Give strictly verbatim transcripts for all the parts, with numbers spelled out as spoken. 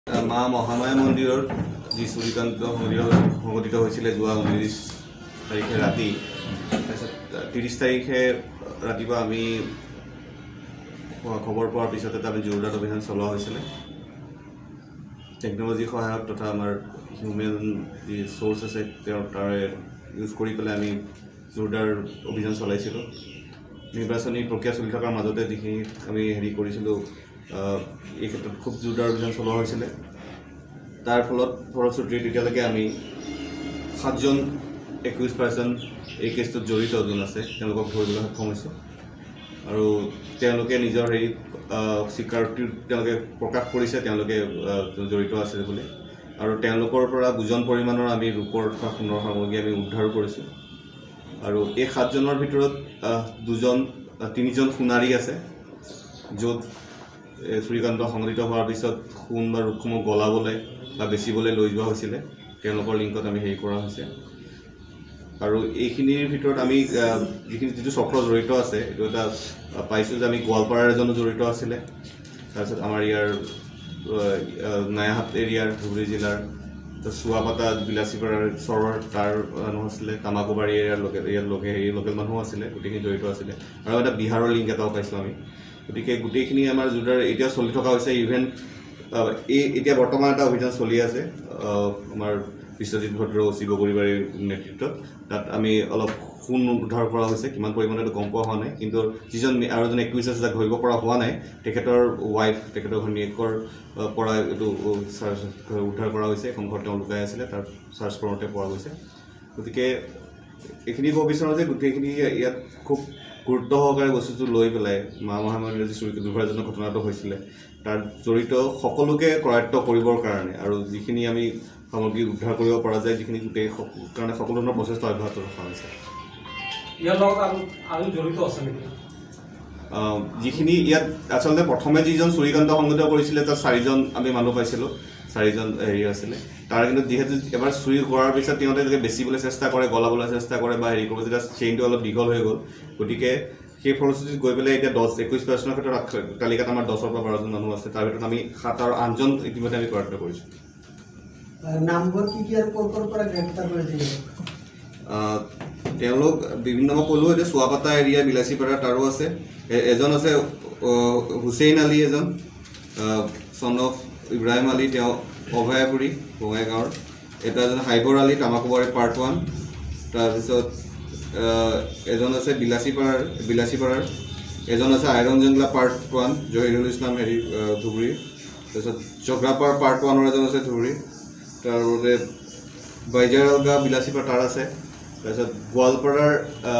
মা মহামায়া মন্দিৰৰ যি চুৰিকান্ত সংঘটিত হৈছিলে যোৱা ঊনৈছ তাৰিখে ৰাতি তাৰপিছত ত্ৰিছ তাৰিখে ৰাতিপুৱা আমি খবৰ পোৱাৰ পিছত এটা আমি জোৰদাৰ অভিযান চলোৱা হৈছিলে টেকন'লজি সহায়ত তথা আমাৰ হিউমেন যি চ'ৰ্চ আছে তেওঁৰ তাৰে ইউজ কৰি পেলাই আমি জোৰদাৰ অভিযান চলাইছিলোঁ নিৰ্বাচনী প্ৰক্ৰিয়া চলি থকাৰ মাজতে যিখিনি আমি হেৰি কৰিছিলোঁ এই ক্ষেত্ৰত খুব জোৰদাৰ অভিযান চলোৱা হৈছিলে তাৰ ফলত ফলশ্ৰুতিত এতিয়ালৈকে আমি সাতজন একৈছ পাৰ্চন এই কেছটোত জড়িত যোন আছে তেওঁলোকক ধৰিবলৈ সক্ষম হৈছোঁ আৰু তেওঁলোকে নিজৰ হেৰি স্বীকাৰোক্তি তেওঁলোকে প্ৰকাশ কৰিছে তেওঁলোকে জড়িত আছে বুলি আৰু তেওঁলোকৰ পৰা বুজন পৰিমাণৰ আমি ৰূপৰ তথা সোণৰ সামগ্ৰী আমি উদ্ধাৰ কৰিছোঁ আৰু এই সাতজনৰ ভিতৰত দুজন তিনিজন সোণাৰী আছে য'ত চুৰিকান্ত সংঘটিত হোৱাৰ পিছত সোণ বা ৰূপসমূহ গলাবলৈ বা বেচিবলৈ লৈ যোৱা হৈছিলে তেওঁলোকৰ লিংকত আমি হেৰি কৰা হৈছে আৰু এইখিনিৰ ভিতৰত আমি যিখিনি যিটো চক্ৰ জড়িত আছে এইটো এটা পাইছোঁ যে আমি গোৱালপাৰাৰ এজনো জড়িত আছিলে তাৰপিছত আমাৰ ইয়াৰ নায়াহাট এৰিয়াৰ ধুবুৰী জিলাৰ চুৱাপাতা বিলাচীপাৰাৰ চৰৰ তাৰ মানুহ আছিলে তামাকোবাৰী এৰিয়াৰ লোকেল ইয়াৰ লোকে হেৰি লোকেল মানুহ আছিলে গোটেইখিনি জড়িত আছিলে আৰু এটা বিহাৰৰ লিংক এটাও পাইছোঁ আমি গতিকে গোটেইখিনি আমাৰ যোনটো এতিয়া চলি থকা হৈছে ইভেন এই এতিয়া বৰ্তমান এটা অভিযান চলি আছে আমাৰ বিশ্বজিৎ ভদ্ৰ অচি বগৰীবাৰীৰ নেতৃত্বত তাত আমি অলপ সোণ উদ্ধাৰ কৰা হৈছে কিমান পৰিমাণে গম পোৱা হোৱা নাই কিন্তু যিজন আৰু এজন একৈছ আছে যাক ধৰিব পৰা হোৱা নাই তেখেতৰ ৱাইফ তেখেতৰ ঘৈণীয়েকৰ পৰা এইটো উদ্ধাৰ কৰা হৈছে এখন ঘৰত তেওঁ লুকাই আছিলে তাৰ চাৰ্চ কৰোঁতে পোৱা গৈছে গতিকে এইখিনি ক'ব বিচাৰোঁ যে গোটেইখিনি ইয়াত খুব গুৰুত্ব সহকাৰে বস্তুটো লৈ পেলাই মা মহামাৰীৰ যি চুৰি দুৰ্ভাগ্যজনক ঘটনাটো হৈছিলে তাৰ জড়িত সকলোকে কৰায়ত্ব কৰিবৰ কাৰণে আৰু যিখিনি আমি সামগ্ৰী উদ্ধাৰ কৰিব পৰা যায় যিখিনি গোটেই কাৰণে সকলো ধৰণৰ প্ৰচেষ্টা অব্যাহত ৰখা হৈছে ইয়াৰ লগত আৰু আৰু জড়িত আছে নেকি যিখিনি ইয়াত আচলতে প্ৰথমে যিজন চুৰিকান্ত সংঘটিত কৰিছিলে তাত চাৰিজন আমি মানুহ পাইছিলোঁ চাৰিজন হেৰি আছিলে তাৰ কিন্তু যিহেতু এবাৰ চুৰি কৰাৰ পিছত তেওঁলোকে যদি বেচিবলৈ চেষ্টা কৰে গলাবলৈ চেষ্টা কৰে বা হেৰি কৰিব যেতিয়া চেইনটো অলপ দীঘল হৈ গ'ল গতিকে সেই ফলশ্ৰুতিত গৈ পেলাই এতিয়া দহ একৈছ পাৰ্চেণ্টৰ ক্ষেত্ৰত তালিকাত আমাৰ দহৰ পৰা বাৰজন মানুহ আছে তাৰ ভিতৰত আমি সাত আৰু আঠজন ইতিমধ্যে আমি কৰায়ত্ব কৰিছোঁ নামবোৰ কি কি আৰু ক'ৰ পৰা গ্ৰেপ্তাৰ কৰিছিল তেওঁলোক বিভিন্ন মই ক'লোঁ এতিয়া চুৱাপাতা এৰিয়া বিলাচীপাৰা তাৰো আছে এজন আছে হুছেইন আলী এজন চন অফ ইব্ৰাহিম আলী তেওঁ অভয়াপুৰী বঙাইগাঁৱৰ এটা এজন হাইবৰ আলী তামাকোবাৰী পাৰ্ট ওৱান তাৰপিছত এজন আছে বিলাচীপাৰাৰ বিলাচীপাৰাৰ এজন আছে আইৰণ জংগলা পাৰ্ট ওৱান জহিৰুল ইছলাম হেৰি ধুবুৰী তাৰপিছত জগ্ৰাপাৰ পাৰ্ট ওৱানৰ এজন আছে ধুবুৰী তাৰপৰা বাইজাৰগা বিলাচীপাৰা তাৰ আছে তাৰপিছত গোৱালপাৰাৰ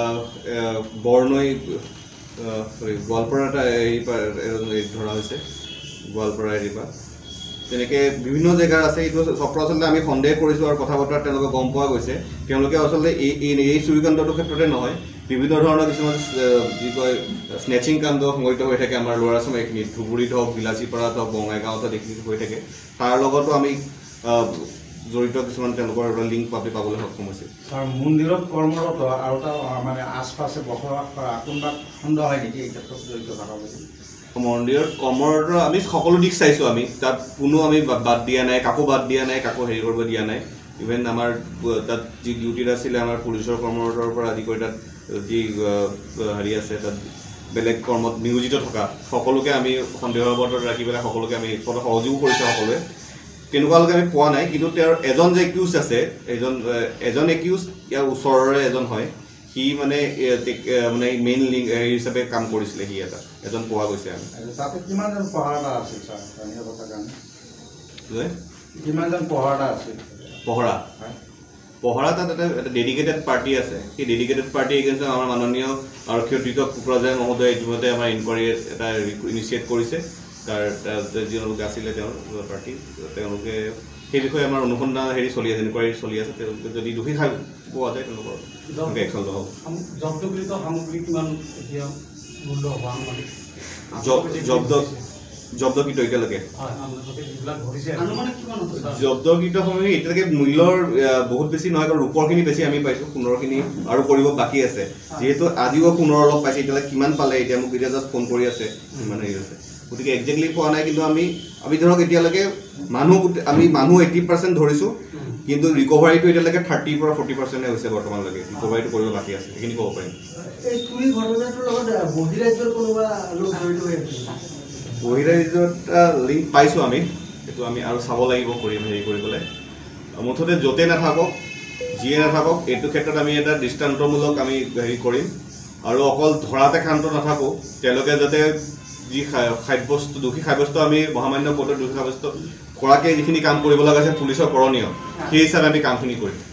বৰনৈ চৰি গোৱালপাৰা এটা হেৰি ধৰা হৈছে গোৱালপাৰা হেৰিৰ পৰা তেনেকৈ বিভিন্ন জেগাৰ আছে এইটো চক্ৰ আচলতে আমি সন্দেহ কৰিছোঁ আৰু কথা বতৰা তেওঁলোকে গম পোৱা গৈছে তেওঁলোকে আচলতে এই এই চুৰিকাণ্ডটোৰ ক্ষেত্ৰতে নহয় বিভিন্ন ধৰণৰ কিছুমান যি কয় স্নেচিং কাণ্ড সংঘটিত হৈ থাকে আমাৰ ল'ৰা ছোৱালীখিনিত ধুবুৰীত হওক বিলাচীপাৰাত হওক বঙাইগাঁৱত হওক এইখিনি হৈ থাকে তাৰ লগতো আমি জড়িত কিছুমান তেওঁলোকৰ লিংক পাবি পাবলৈ সক্ষম হৈছে ছাৰ মন্দিৰত কৰ্মৰত আৰু এটা মানে আশপাশে বসবাস কৰা কোনোবা সন্দেহ হয় নেকি এই ক্ষেত্ৰত জড়িত থকা মন্দিৰত কৰ্মৰত আমি সকলো দিশ চাইছোঁ আমি তাত কোনো আমি বাদ দিয়া নাই কাকো বাদ দিয়া নাই কাকো হেৰি কৰিব দিয়া নাই ইভেন আমাৰ তাত যি ডিউটিত আছিলে আমাৰ পুলিচৰ কৰ্মৰতৰ পৰা আদি কৰি তাত যি হেৰি আছে তাত বেলেগ কৰ্মত নিয়োজিত থকা সকলোকে আমি সন্দেহৰ বতৰত ৰাখি পেলাই সকলোকে আমি সহযোগ কৰিছোঁ সকলোৱে তেনেকুৱালৈকে আমি পোৱা নাই কিন্তু তেওঁৰ এজন যে একিউজ আছে এজন এজন একিউজ ইয়াৰ ওচৰৰে এজন হয় সি মানে মানে মেইন লিংক হেৰি হিচাপে কাম কৰিছিলে সি এটা এজন পোৱা গৈছে আমি তাতে কিমানজন পহৰাটা আছিল ছাৰ জানিব কথা কাৰণে কিমানজন পহৰাটা আছিল পহৰা পহৰা তাত এটা এটা ডেডিকেটেড পাৰ্টি আছে সেই ডেডিকেটেড পাৰ্টি এগেইনষ্ট আমাৰ মাননীয় আৰক্ষী অধীক্ষক কোকৰাঝাৰ মহোদয়ে ইতিমধ্যে আমাৰ ইনকুৱাৰী এটা ইনিচিয়েট কৰিছে তাৰ যিলোকে আছিলে তেওঁৰ পাৰ্টি তেওঁলোকে সেই বিষয়ে আমাৰ অনুসন্ধান হেৰি চলি আছে ইনকুৱাৰী চলি আছে তেওঁলোকে যদি দোষী খাই পোৱা যায় তেওঁলোকৰ একশ্যন লোৱা হ'ব জব্দকৃত সামগ্ৰী কিমান এতিয়া মূল্য হোৱা মানে জব্দ জব্দকৃত এতিয়ালৈকে জব্দকৃত সামগ্ৰী এতিয়ালৈকে মূল্যৰ বহুত বেছি নহয় কাৰণ ৰূপৰখিনি বেছি আমি পাইছোঁ সোণৰখিনি আৰু কৰিব বাকী আছে যিহেতু আজিও সোণৰ অলপ পাইছে এতিয়ালৈকে কিমান পালে এতিয়া মোক এতিয়া জাষ্ট ফোন কৰি আছে ইমান হেৰি আছে গতিকে একজেক্টলি পোৱা নাই কিন্তু আমি আমি ধৰক এতিয়ালৈকে মানুহ আমি মানুহ এইটি পাৰ্চেণ্ট ধৰিছোঁ কিন্তু ৰিকভাৰীটো এতিয়ালৈকে থাৰ্টিৰ পৰা ফৰ্টি পাৰ্চেণ্টে হৈছে বৰ্তমানলৈকে ৰিকভাৰীটো কৰিব বাকী আছে সেইখিনি ক'ব পাৰিম এই চুৰি ঘটনাটোৰ লগত বহিৰাজ্যৰ কোনোবা লোক জড়িত হৈ আছে বহিৰাজ্যত লিংক পাইছোঁ আমি সেইটো আমি আৰু চাব লাগিব কৰিম হেৰি কৰিবলৈ মুঠতে য'তে নাথাকক যিয়ে নাথাকক এইটো ক্ষেত্ৰত আমি এটা দৃষ্টান্তমূলক আমি হেৰি কৰিম আৰু অকল ধৰাতে ক্ষান্ত নাথাকোঁ তেওঁলোকে যাতে যি সাব্যস্ত দোষী সাব্যস্ত আমি মহামান্য কোৰ্টত দোষী সাব্যস্ত কৰাকৈ যিখিনি কাম কৰিব লগা আছে পুলিচৰ কৰণীয় সেই হিচাপে আমি কামখিনি কৰিম